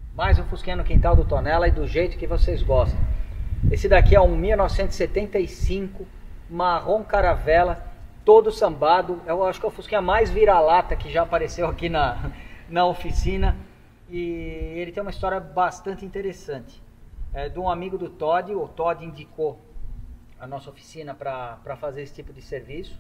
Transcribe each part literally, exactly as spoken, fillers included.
Mais um Fusquinha no quintal do Tonela e do jeito que vocês gostam. Esse daqui é um mil novecentos e setenta e cinco, marrom caravela, todo sambado. Eu acho que é o Fusquinha mais vira-lata que já apareceu aqui na, na oficina. E ele tem uma história bastante interessante. É de um amigo do Todd. O Todd indicou a nossa oficina para fazer esse tipo de serviço.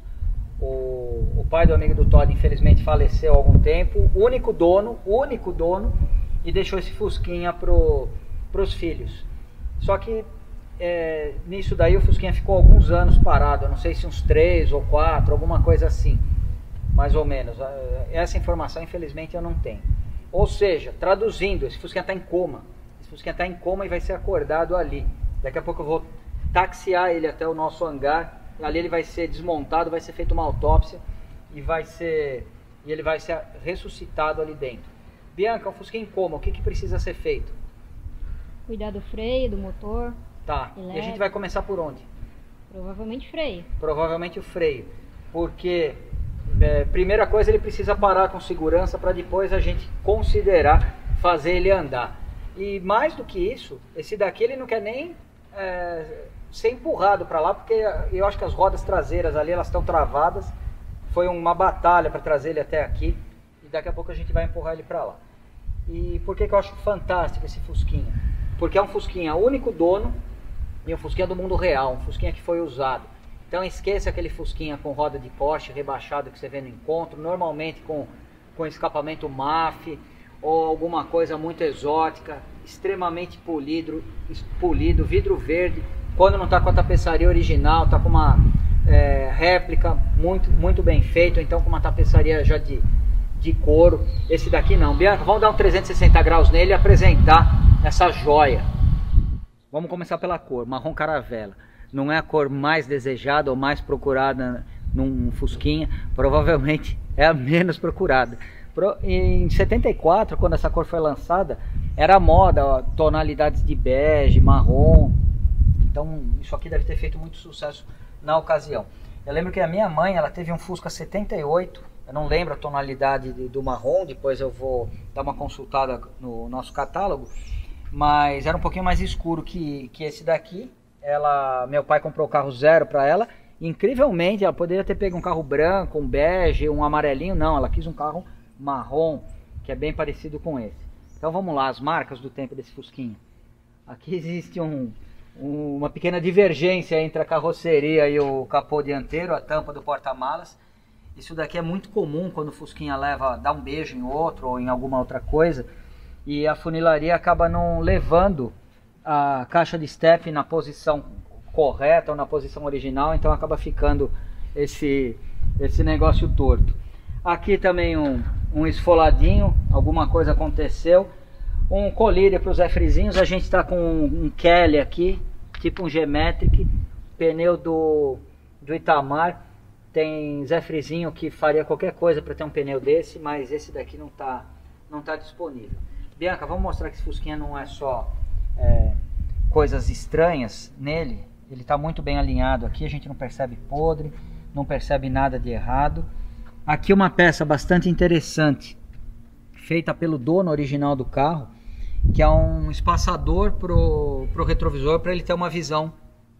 O, o pai do amigo do Todd infelizmente faleceu há algum tempo. O único dono, único dono, e deixou esse Fusquinha pro, pros filhos. Só que é, nisso daí o Fusquinha ficou alguns anos parado. Eu não sei se uns três ou quatro, alguma coisa assim, mais ou menos. Essa informação infelizmente eu não tenho. Ou seja, traduzindo, esse Fusquinha está em coma. Esse Fusquinha está em coma e vai ser acordado ali. Daqui a pouco eu vou taxiar ele até o nosso hangar. Ali ele vai ser desmontado, vai ser feita uma autópsia e vai ser e ele vai ser ressuscitado ali dentro. Bianca, o Fusquinha em coma, o que, que precisa ser feito? Cuidar do freio, do motor. Tá. Elétrico. E a gente vai começar por onde? Provavelmente freio. Provavelmente o freio. Porque é, primeira coisa, ele precisa parar com segurança para depois a gente considerar fazer ele andar. E mais do que isso, esse daqui ele não quer nem é, ser empurrado para lá, porque eu acho que as rodas traseiras ali elas estão travadas. Foi uma batalha para trazer ele até aqui e daqui a pouco a gente vai empurrar ele para lá. E por que que eu acho fantástico esse Fusquinha? Porque é um Fusquinha único dono e um Fusquinha do mundo real, um Fusquinha que foi usado. Então esqueça aquele Fusquinha com roda de Porsche rebaixado que você vê no encontro, normalmente com, com escapamento M A F ou alguma coisa muito exótica, extremamente polido, polido vidro verde. Quando não está com a tapeçaria original, está com uma é, réplica muito, muito bem feita, então com uma tapeçaria já de, de couro. Esse daqui não. Bianca, vamos dar um trezentos e sessenta graus nele e apresentar essa joia. Vamos começar pela cor, marrom caravela. Não é a cor mais desejada ou mais procurada num Fusquinha, provavelmente é a menos procurada. Em setenta e quatro, quando essa cor foi lançada, era moda, ó, tonalidades de bege, marrom. Então isso aqui deve ter feito muito sucesso na ocasião. Eu lembro que a minha mãe, ela teve um Fusca setenta e oito, eu não lembro a tonalidade de, do marrom, depois eu vou dar uma consultada no nosso catálogo, mas era um pouquinho mais escuro que, que esse daqui. Ela, meu pai comprou o carro zero para ela. Incrivelmente, ela poderia ter pego um carro branco, um bege, um amarelinho. Não, ela quis um carro marrom, que é bem parecido com esse. Então vamos lá, as marcas do tempo desse Fusquinha. Aqui existe um, um, uma pequena divergência entre a carroceria e o capô dianteiro, a tampa do porta-malas. Isso daqui é muito comum quando o Fusquinha leva, dá um beijo em outro ou em alguma outra coisa. E a funilaria acaba não levando a caixa de step na posição correta ou na posição original, então acaba ficando esse, esse negócio torto. Aqui também um, um esfoladinho, alguma coisa aconteceu. Um colírio para os refrizinhos, a gente está com um, um Kelly aqui, tipo um G-Metric, pneu do, do Itamar. Tem Zé Frizinho que faria qualquer coisa para ter um pneu desse, mas esse daqui não está não tá disponível. Bianca, vamos mostrar que esse Fusquinha não é só É, coisas estranhas nele. Ele está muito bem alinhado aqui, a gente não percebe podre, não percebe nada de errado. Aqui uma peça bastante interessante, feita pelo dono original do carro, que é um espaçador pro, pro retrovisor, para ele ter uma visão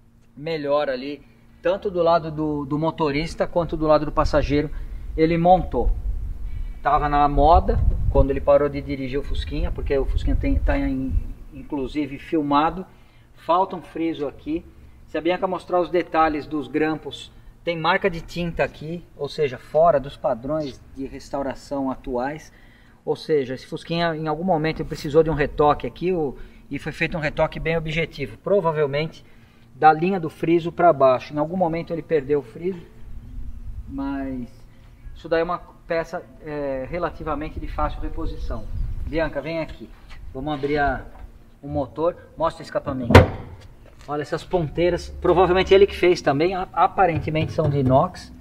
melhor ali, tanto do lado do, do motorista quanto do lado do passageiro. Ele montou, estava na moda quando ele parou de dirigir o Fusquinha, porque o Fusquinha está em inclusive filmado. Falta um friso aqui. Se a Bianca mostrar os detalhes dos grampos, tem marca de tinta aqui, ou seja, fora dos padrões de restauração atuais. Ou seja, esse Fusquinha em algum momento precisou de um retoque aqui, o, e foi feito um retoque bem objetivo, provavelmente da linha do friso para baixo. Em algum momento ele perdeu o friso, mas isso daí é uma peça é, relativamente de fácil reposição. Bianca, vem aqui, vamos abrir a o motor, mostra o escapamento. Olha essas ponteiras, provavelmente ele que fez também, aparentemente são de inox.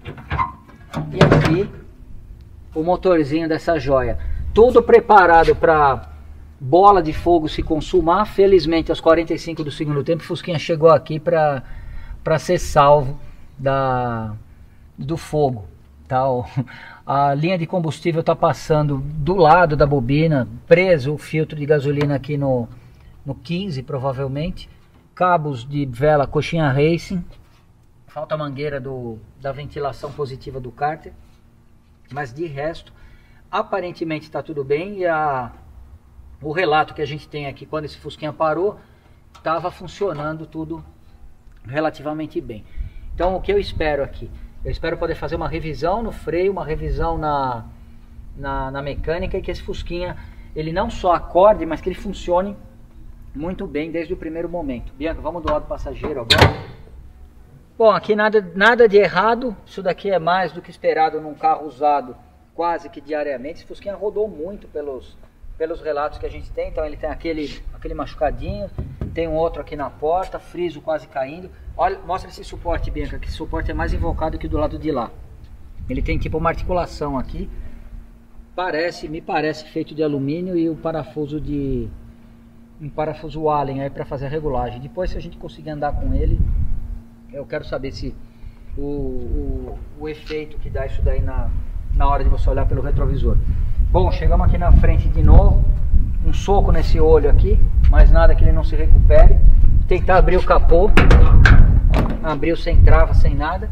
E aqui o motorzinho dessa joia, tudo preparado para bola de fogo se consumar. Felizmente aos quarenta e cinco do segundo tempo o Fusquinha chegou aqui para para ser salvo da, do fogo. Tal. A linha de combustível está passando do lado da bobina, preso o filtro de gasolina aqui no, no quinze, provavelmente. Cabos de vela coxinha racing. Falta a mangueira do, da ventilação positiva do cárter. Mas de resto, aparentemente está tudo bem. E a, o relato que a gente tem aqui, quando esse Fusquinha parou, estava funcionando tudo relativamente bem. Então o que eu espero aqui? Eu espero poder fazer uma revisão no freio, uma revisão na, na, na mecânica, e que esse Fusquinha, ele não só acorde, mas que ele funcione muito bem desde o primeiro momento. Bianca, vamos do lado passageiro agora. Bom, aqui nada, nada de errado, isso daqui é mais do que esperado num carro usado quase que diariamente. Esse Fusquinha rodou muito pelos, pelos relatos que a gente tem, então ele tem aquele, aquele machucadinho, tem um outro aqui na porta, friso quase caindo. Olha, mostra esse suporte, Bianca, que esse suporte é mais invocado que do lado de lá. Ele tem tipo uma articulação aqui, parece, me parece feito de alumínio, e o parafuso de um parafuso Allen aí para fazer a regulagem. Depois, se a gente conseguir andar com ele, eu quero saber se o, o, o efeito que dá isso daí na, na hora de você olhar pelo retrovisor. Bom, chegamos aqui na frente de novo, um soco nesse olho aqui, mais nada que ele não se recupere. Tentar abrir o capô, abriu sem trava, sem nada.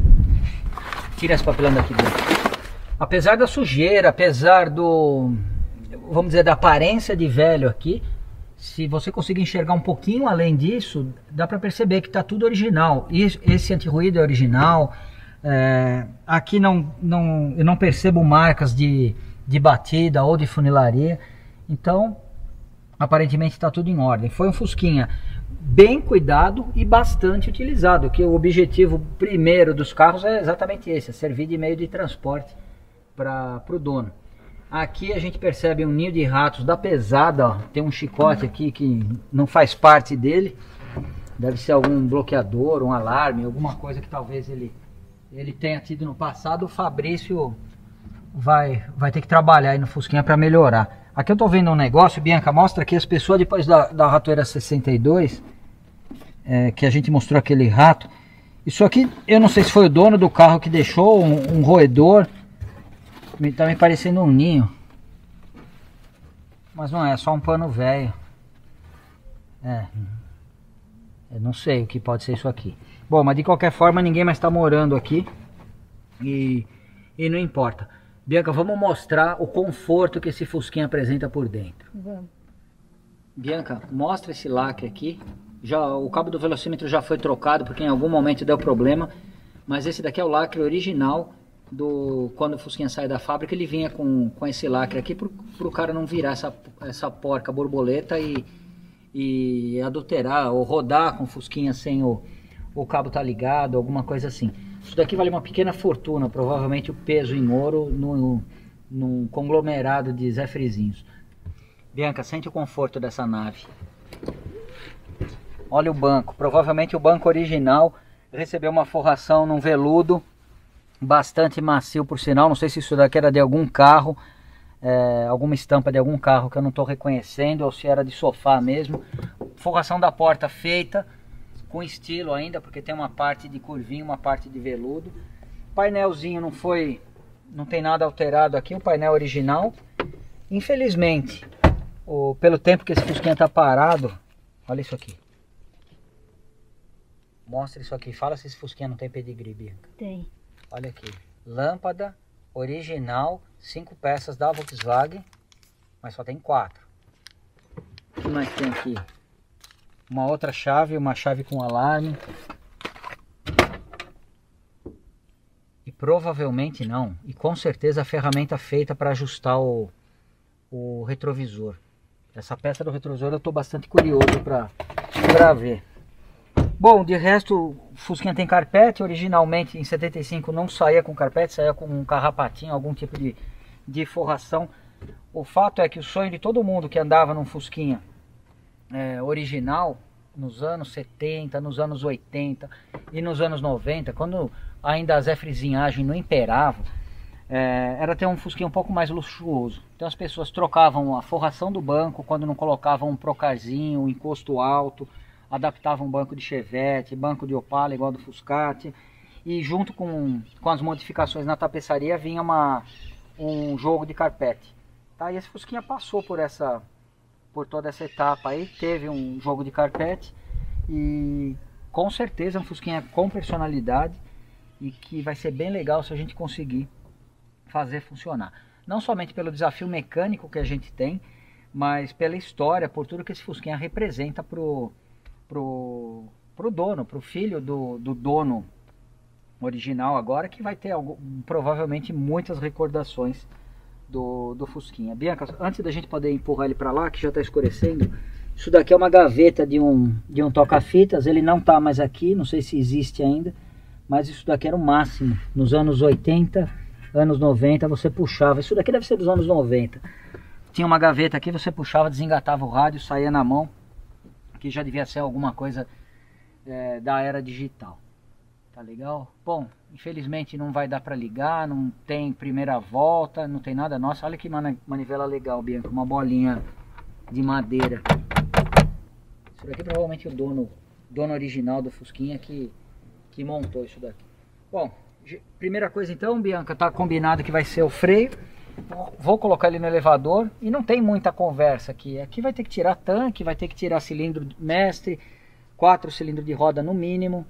Tira esse papelão daqui dentro. Apesar da sujeira, apesar do, vamos dizer, da aparência de velho aqui, se você conseguir enxergar um pouquinho além disso, dá para perceber que está tudo original. Esse anti-ruído é original. É, aqui não, não, eu não percebo marcas de, de batida ou de funilaria. Então, aparentemente está tudo em ordem. Foi um Fusquinha bem cuidado e bastante utilizado, que o objetivo primeiro dos carros é exatamente esse, é servir de meio de transporte para o dono. Aqui a gente percebe um ninho de ratos da pesada, ó. Tem um chicote aqui que não faz parte dele, deve ser algum bloqueador, um alarme, alguma coisa que talvez ele, ele tenha tido no passado. O Fabrício vai, vai ter que trabalhar aí no Fusquinha para melhorar. Aqui eu tô vendo um negócio, Bianca, mostra aqui as pessoas depois da, da ratoeira sessenta e dois, é, que a gente mostrou aquele rato. Isso aqui, eu não sei se foi o dono do carro que deixou um, um roedor, tá me parecendo um ninho, mas não é, é só um pano velho. É, eu não sei o que pode ser isso aqui. Bom, mas de qualquer forma ninguém mais está morando aqui e, e não importa. Bianca, vamos mostrar o conforto que esse Fusquinha apresenta por dentro. Vamos. Bianca, mostra esse lacre aqui. Já, o cabo do velocímetro já foi trocado porque em algum momento deu problema. Mas esse daqui é o lacre original do quando o Fusquinha sai da fábrica. Ele vinha com, com esse lacre aqui para o cara não virar essa, essa porca borboleta e, e adulterar ou rodar com o Fusquinha sem o, o cabo tá ligado, alguma coisa assim. Isso daqui vale uma pequena fortuna, provavelmente o peso em ouro no, num conglomerado de Zé Frizinhos. Bianca, sente o conforto dessa nave. Olha o banco, provavelmente o banco original recebeu uma forração num veludo bastante macio, por sinal. Não sei se isso daqui era de algum carro, é, alguma estampa de algum carro que eu não estou reconhecendo, ou se era de sofá mesmo. Forração da porta feita com estilo ainda, porque tem uma parte de curvinho, uma parte de veludo. Painelzinho não foi, não tem nada alterado aqui, o painel original. Infelizmente, o, pelo tempo que esse Fusquinha tá parado, olha isso aqui. Mostra isso aqui, fala se esse Fusquinha não tem pedigree, Bianca. Tem. Olha aqui, lâmpada original, cinco peças da Volkswagen, mas só tem quatro. O que mais tem aqui? Uma outra chave, uma chave com alarme. E provavelmente não. E com certeza a ferramenta feita para ajustar o, o retrovisor. Essa peça do retrovisor eu estou bastante curioso para ver. Bom, de resto o Fusquinha tem carpete. Originalmente em setenta e cinco não saía com carpete, saía com um carrapatinho, algum tipo de, de forração. O fato é que o sonho de todo mundo que andava num Fusquinha É, original, nos anos setenta, nos anos oitenta e nos anos noventa, quando ainda a Zé Frizinhagem não imperava, é, era ter um Fusquinha um pouco mais luxuoso. Então as pessoas trocavam a forração do banco quando não colocavam um procarzinho, um encosto alto, adaptavam um banco de Chevette, banco de Opala igual do Fuscati, e junto com, com as modificações na tapeçaria vinha uma, um jogo de carpete. Tá? E esse Fusquinha passou por, essa, por toda essa etapa aí, teve um jogo de carpete e com certeza um Fusquinha com personalidade e que vai ser bem legal se a gente conseguir fazer funcionar. Não somente pelo desafio mecânico que a gente tem, mas pela história, por tudo que esse Fusquinha representa pro, pro, pro dono, pro filho do, do dono original agora, que vai ter algo, provavelmente muitas recordações do, do Fusquinha. Bianca, antes da gente poder empurrar ele para lá, que já está escurecendo, isso daqui é uma gaveta de um, de um toca-fitas, ele não está mais aqui, não sei se existe ainda, mas isso daqui era o máximo. Nos anos oitenta, anos noventa, você puxava, isso daqui deve ser dos anos noventa. Tinha uma gaveta aqui, você puxava, desengatava o rádio, saía na mão, que já devia ser alguma coisa é, da era digital. Tá legal? Bom, infelizmente não vai dar para ligar, não tem primeira volta, não tem nada. Nossa, olha que manivela legal, Bianca, uma bolinha de madeira. Isso daqui provavelmente o dono, dono original do Fusquinha que, que montou isso daqui. Bom, primeira coisa então, Bianca, tá combinado que vai ser o freio. Vou colocar ele no elevador e não tem muita conversa aqui. Aqui vai ter que tirar tanque, vai ter que tirar cilindro mestre, quatro cilindros de roda no mínimo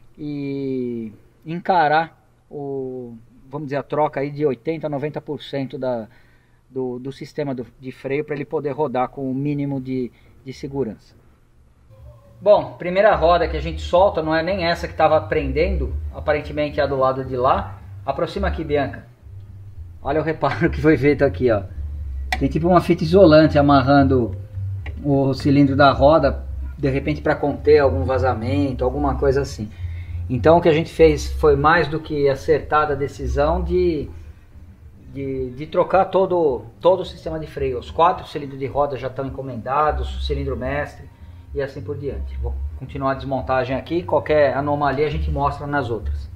e encarar o, vamos dizer, a troca aí de oitenta a noventa por cento da, do, do sistema do, de freio para ele poder rodar com o mínimo de, de segurança. Bom, primeira roda que a gente solta não é nem essa que estava prendendo, aparentemente é a do lado de lá. Aproxima aqui, Bianca. Olha o reparo que foi feito aqui, ó. Tem tipo uma fita isolante amarrando o cilindro da roda, de repente para conter algum vazamento, alguma coisa assim. Então o que a gente fez foi mais do que acertada a decisão de, de, de trocar todo, todo o sistema de freio. Os quatro cilindros de roda já estão encomendados, o cilindro mestre e assim por diante. Vou continuar a desmontagem aqui, qualquer anomalia a gente mostra nas outras.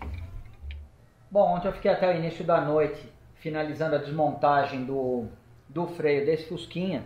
Bom, ontem eu fiquei até o início da noite finalizando a desmontagem do, do freio desse Fusquinha.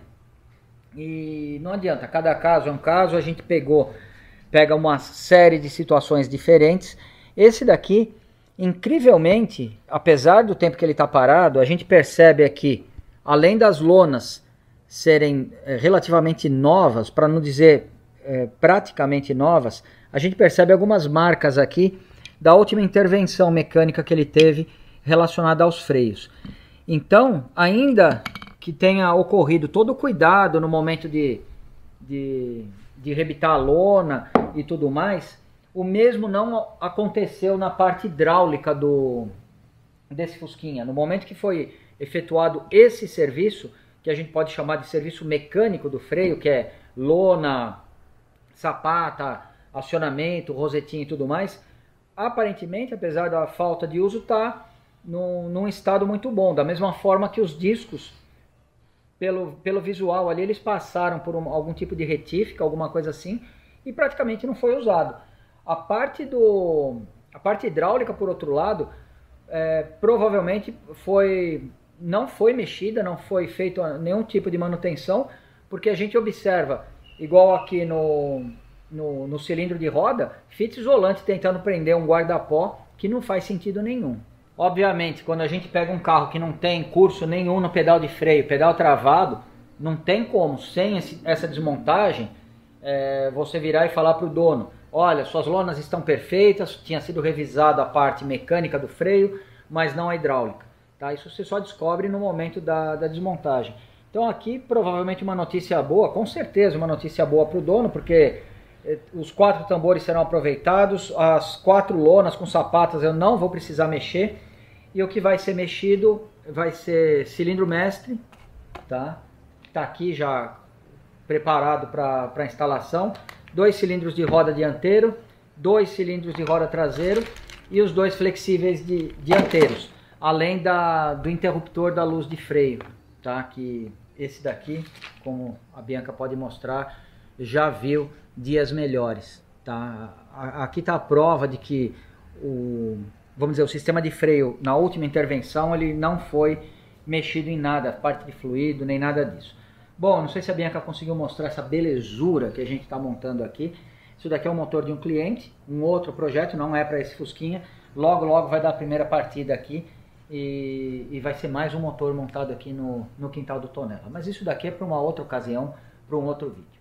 E não adianta, cada caso é um caso, a gente pegou, pega uma série de situações diferentes. Esse daqui, incrivelmente, apesar do tempo que ele está parado, a gente percebe aqui, além das lonas serem é, relativamente novas, para não dizer é, praticamente novas, a gente percebe algumas marcas aqui da última intervenção mecânica que ele teve relacionada aos freios. Então, ainda que tenha ocorrido todo o cuidado no momento de, de, de rebitar a lona e tudo mais, o mesmo não aconteceu na parte hidráulica do, desse Fusquinha. No momento que foi efetuado esse serviço, que a gente pode chamar de serviço mecânico do freio, que é lona, sapata, acionamento, rosetinha e tudo mais, aparentemente, apesar da falta de uso, está num, num estado muito bom. Da mesma forma que os discos, pelo, pelo visual ali, eles passaram por um, algum tipo de retífica, alguma coisa assim, e praticamente não foi usado. A parte, do, a parte hidráulica, por outro lado, é, provavelmente foi, não foi mexida, não foi feito nenhum tipo de manutenção, porque a gente observa, igual aqui no... No, no cilindro de roda, fita isolante tentando prender um guarda-pó, que não faz sentido nenhum. Obviamente, quando a gente pega um carro que não tem curso nenhum no pedal de freio, pedal travado, não tem como, sem esse, essa desmontagem, é, você virar e falar para o dono, olha, suas lonas estão perfeitas, tinha sido revisada a parte mecânica do freio, mas não a hidráulica. Tá? Isso você só descobre no momento da, da desmontagem. Então aqui provavelmente uma notícia boa, com certeza uma notícia boa para o dono, porque os quatro tambores serão aproveitados, as quatro lonas com sapatas eu não vou precisar mexer, e o que vai ser mexido vai ser cilindro mestre, tá? Tá aqui já preparado para a instalação, dois cilindros de roda dianteiro, dois cilindros de roda traseiro e os dois flexíveis de dianteiros, além da, do interruptor da luz de freio, tá? Que esse daqui, como a Bianca pode mostrar, já viu dias melhores, tá? Aqui está a prova de que o, vamos dizer, o sistema de freio na última intervenção ele não foi mexido em nada, parte de fluido, nem nada disso. Bom, não sei se a Bianca conseguiu mostrar essa belezura que a gente está montando aqui. Isso daqui é um motor de um cliente, um outro projeto, não é para esse Fusquinha. Logo, logo vai dar a primeira partida aqui e, e vai ser mais um motor montado aqui no, no quintal do Tonela. Mas isso daqui é para uma outra ocasião, para um outro vídeo.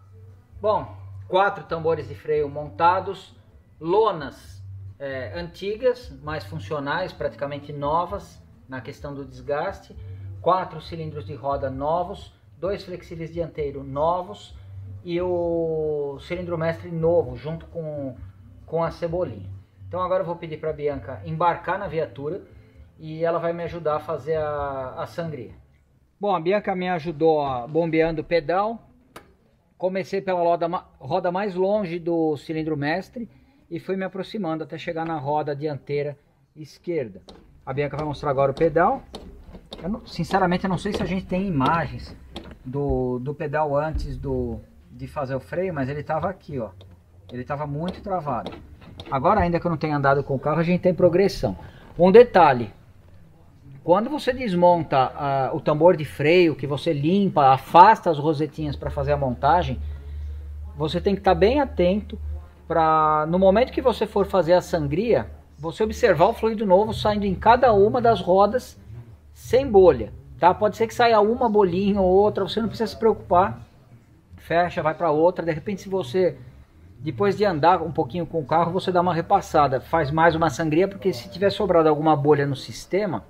Bom, quatro tambores de freio montados, lonas é, antigas, mas funcionais, praticamente novas na questão do desgaste, quatro cilindros de roda novos, dois flexíveis dianteiros novos e o cilindro mestre novo junto com, com a cebolinha. Então agora eu vou pedir para a Bianca embarcar na viatura e ela vai me ajudar a fazer a, a sangria. Bom, a Bianca me ajudou ó, bombeando o pedal. Comecei pela roda, roda mais longe do cilindro mestre e fui me aproximando até chegar na roda dianteira esquerda. A Bianca vai mostrar agora o pedal. Eu não, sinceramente eu não sei se a gente tem imagens do, do pedal antes do, de fazer o freio, mas ele estava aqui, ó. Ele estava muito travado. Agora, ainda que eu não tenha andado com o carro, a gente tem progressão. Um detalhe: quando você desmonta uh, o tambor de freio, que você limpa, afasta as rosetinhas para fazer a montagem, você tem que estar bem atento para, no momento que você for fazer a sangria, você observar o fluido novo saindo em cada uma das rodas sem bolha, tá? Pode ser que saia uma bolinha ou outra, você não precisa se preocupar. Fecha, vai para outra. De repente, se você, depois de andar um pouquinho com o carro, você dá uma repassada, faz mais uma sangria, porque se tiver sobrado alguma bolha no sistema,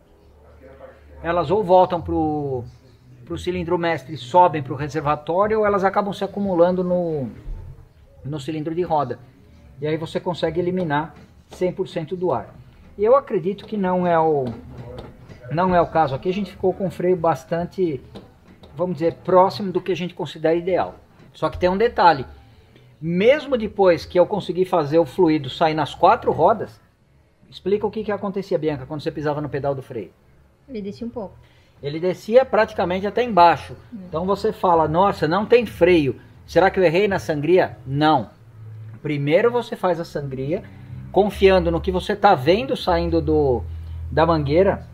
elas ou voltam para o cilindro mestre e sobem para o reservatório, ou elas acabam se acumulando no, no cilindro de roda. E aí você consegue eliminar cem por cento do ar. E eu acredito que não é o, não é o caso aqui. A gente ficou com um freio bastante, vamos dizer, próximo do que a gente considera ideal. Só que tem um detalhe: mesmo depois que eu consegui fazer o fluido sair nas quatro rodas, explica o que, que acontecia, Bianca, quando você pisava no pedal do freio. Ele descia um pouco. Ele descia praticamente até embaixo. Hum. Então você fala, nossa, não tem freio. Será que eu errei na sangria? Não. Primeiro você faz a sangria, confiando no que você está vendo saindo do, da mangueira,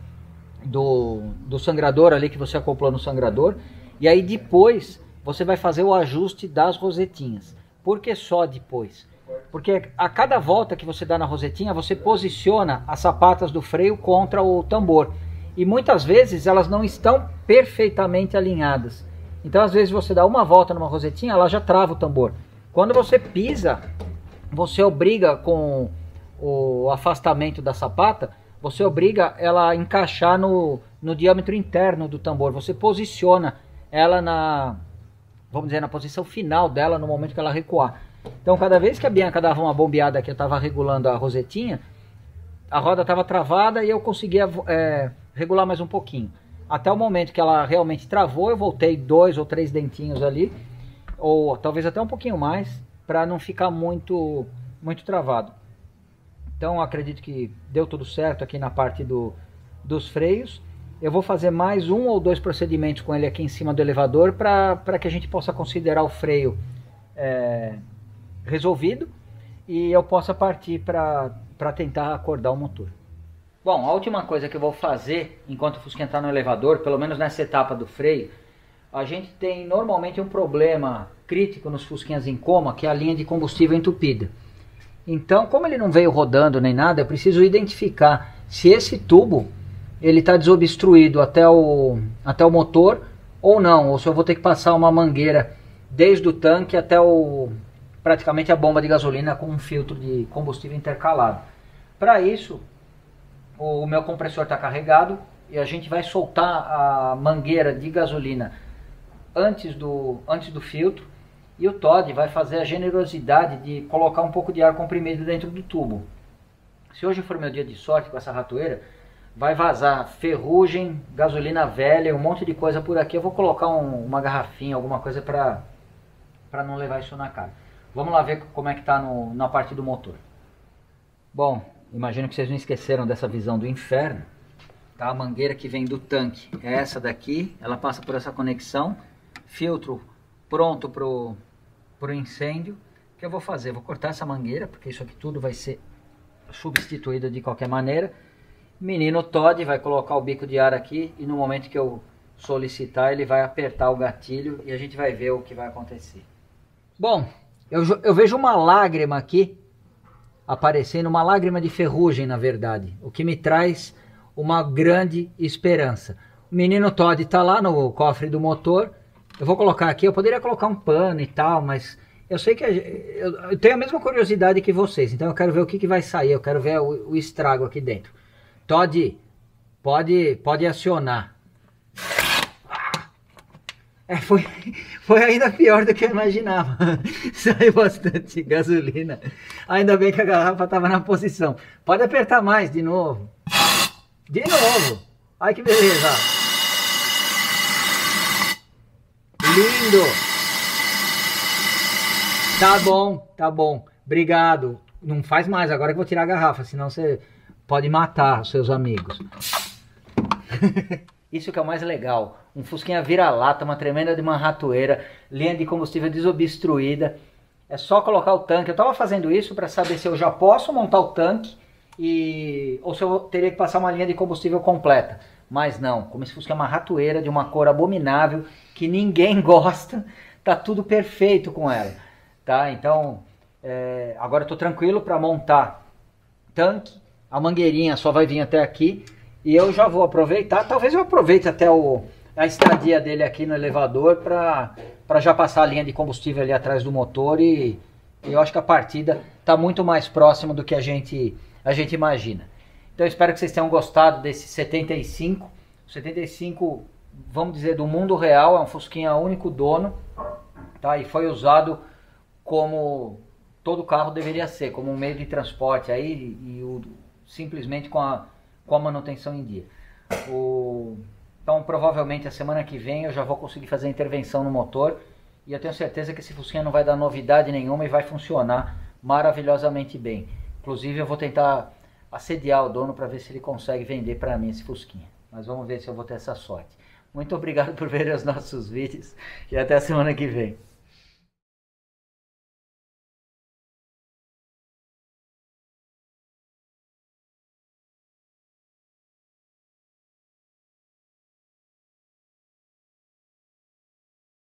do, do sangrador ali que você acoplou no sangrador. E aí depois você vai fazer o ajuste das rosetinhas. Por que só depois? Porque a cada volta que você dá na rosetinha, você posiciona as sapatas do freio contra o tambor. E muitas vezes elas não estão perfeitamente alinhadas. Então às vezes você dá uma volta numa rosetinha, ela já trava o tambor. Quando você pisa, você obriga com o afastamento da sapata, você obriga ela a encaixar no, no diâmetro interno do tambor. Você posiciona ela na, vamos dizer, na posição final dela no momento que ela recuar. Então cada vez que a Bianca dava uma bombeada que eu estava regulando a rosetinha, a roda estava travada e eu conseguia é, regular mais um pouquinho. Até o momento que ela realmente travou, eu voltei dois ou três dentinhos ali, ou talvez até um pouquinho mais, para não ficar muito, muito travado. Então acredito que deu tudo certo aqui na parte do, dos freios. Eu vou fazer mais um ou dois procedimentos com ele aqui em cima do elevador, para que a gente possa considerar o freio é, resolvido e eu possa partir para para tentar acordar o motor. Bom, a última coisa que eu vou fazer enquanto o Fusquinha está no elevador, pelo menos nessa etapa do freio, a gente tem normalmente um problema crítico nos Fusquinhas em coma, que é a linha de combustível entupida. Então, como ele não veio rodando nem nada, eu preciso identificar se esse tubo ele está desobstruído até o, até o motor ou não, ou se eu vou ter que passar uma mangueira desde o tanque até o, praticamente a bomba de gasolina com um filtro de combustível intercalado. Para isso, o meu compressor está carregado e a gente vai soltar a mangueira de gasolina antes do, antes do filtro, e o Todd vai fazer a generosidade de colocar um pouco de ar comprimido dentro do tubo. Se hoje for meu dia de sorte com essa ratoeira, vai vazar ferrugem, gasolina velha, um monte de coisa por aqui. Eu vou colocar um, uma garrafinha, alguma coisa para para não levar isso na cara. Vamos lá ver como é que está na parte do motor. Bom, imagino que vocês não esqueceram dessa visão do inferno. Tá? A mangueira que vem do tanque é essa daqui, ela passa por essa conexão, filtro pronto para o incêndio. O que eu vou fazer? Vou cortar essa mangueira, porque isso aqui tudo vai ser substituído de qualquer maneira. Menino Todd vai colocar o bico de ar aqui e no momento que eu solicitar ele vai apertar o gatilho e a gente vai ver o que vai acontecer. Bom, Eu, eu vejo uma lágrima aqui aparecendo, uma lágrima de ferrugem, na verdade, o que me traz uma grande esperança. O menino Todd está lá no cofre do motor. Eu vou colocar aqui, eu poderia colocar um pano e tal, mas eu sei que a, eu, eu tenho a mesma curiosidade que vocês, então eu quero ver o que, que vai sair, eu quero ver o, o estrago aqui dentro. Todd, pode, pode acionar. É, foi, foi ainda pior do que eu imaginava. Saiu bastante gasolina. Ainda bem que a garrafa estava na posição. Pode apertar mais de novo. De novo. Olha que beleza. Lindo. Tá bom, tá bom. Obrigado. Não faz mais agora que eu vou tirar a garrafa, senão você pode matar os seus amigos. Isso que é o mais legal, um Fusquinha vira-lata, uma tremenda de uma ratoeira, linha de combustível desobstruída, é só colocar o tanque. Eu estava fazendo isso para saber se eu já posso montar o tanque e ou se eu teria que passar uma linha de combustível completa, mas não, como esse Fusca é uma ratoeira de uma cor abominável, que ninguém gosta, tá tudo perfeito com ela, tá? Então, é, agora eu estou tranquilo para montar tanque, a mangueirinha só vai vir até aqui. E eu já vou aproveitar, talvez eu aproveite até o, a estadia dele aqui no elevador para já passar a linha de combustível ali atrás do motor e, e eu acho que a partida está muito mais próxima do que a gente, a gente imagina. Então eu espero que vocês tenham gostado desse setenta e cinco. O setenta e cinco, vamos dizer, do mundo real, é um Fusquinha único dono, tá? E foi usado como todo carro deveria ser, como um meio de transporte aí e o, simplesmente com a com a manutenção em dia. O... Então provavelmente a semana que vem eu já vou conseguir fazer a intervenção no motor e eu tenho certeza que esse Fusquinha não vai dar novidade nenhuma e vai funcionar maravilhosamente bem. Inclusive eu vou tentar assediar o dono para ver se ele consegue vender para mim esse Fusquinha. Mas vamos ver se eu vou ter essa sorte. Muito obrigado por ver os nossos vídeos e até a semana que vem.